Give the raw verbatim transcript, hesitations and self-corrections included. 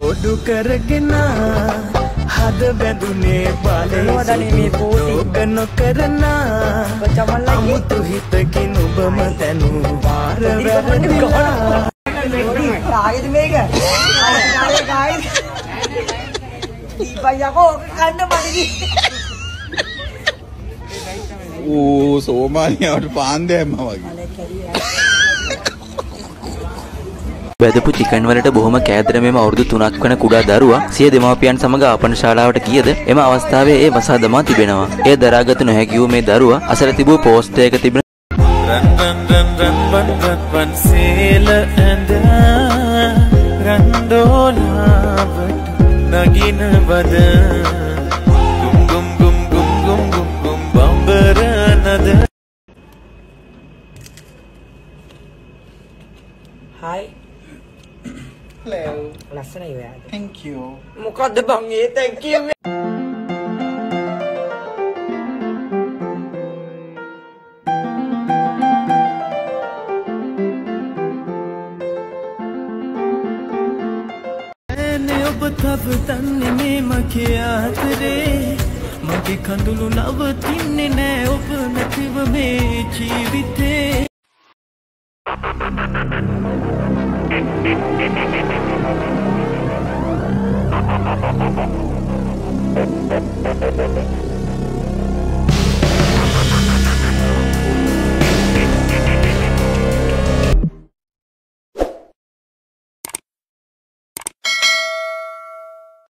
කොඩු කරගෙන හද බැඳුනේ බාලේ රෝග නොකරන අමුතු හිතකින් ඔබම තනු පාර වැරදිලා ආයෙත් මේක ආයෙත් ආයෙත් දීපයකෝ කන්න මඩි ඕ සෝමාලියාවට පාන් දැම්මා වගේ වැදපු චිකන් වලට බොහොම කෑදරමෙම අවුරුදු තුනක් වන කුඩා දරුවා සිය දෙමාපියන් සමග ආපන ශාලාවට ගියද එම අවස්ථාවේ ඒ වසා දමා තිබෙනවා. එය දරාගත නොහැකි වූ මේ දරුවා අසල තිබූ පෝස්ට් එකක තිබෙන රන් රන් රන් රන් වන් වන් වන් සේල ඇඳ රන්දෝලාවට නගින බද ගුම් ගුම් ගුම් ගුම් ගුම් ගුම් ගුම් බම්බර නද. Hi. Hello. ලස්සනයි ඔයාද? Thank you. මොකද්ද බං ඒ thank you? එනේ ඔබ තව තන්නේ මේ මගේ ආදරේ මගේ කඳුළු නවතින්නේ නෑ ඔබ නැතිව මේ ජීවිතේ